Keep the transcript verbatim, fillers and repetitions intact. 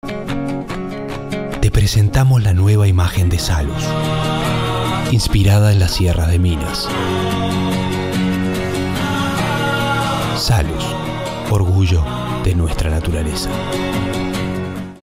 Te presentamos la nueva imagen de Salus, inspirada en las sierras de Minas. Salus, orgullo de nuestra naturaleza.